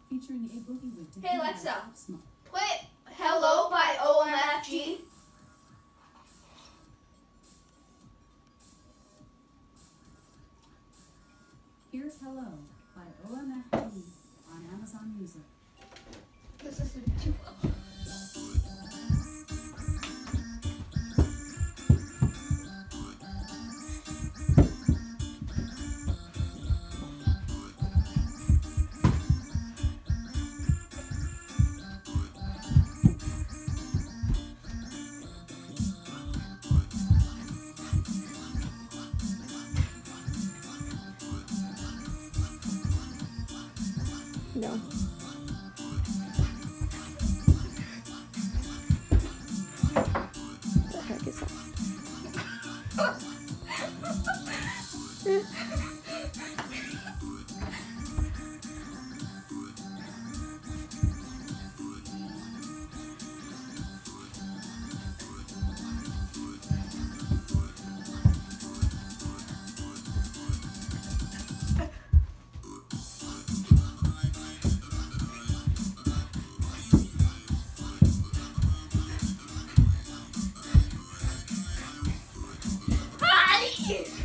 featuring a boogie wig to Hey Alexa, Small. play Hello by OMFG. Here's Hello by OMFG on Amazon Music. This is too well. No. What the heck is that? Hi!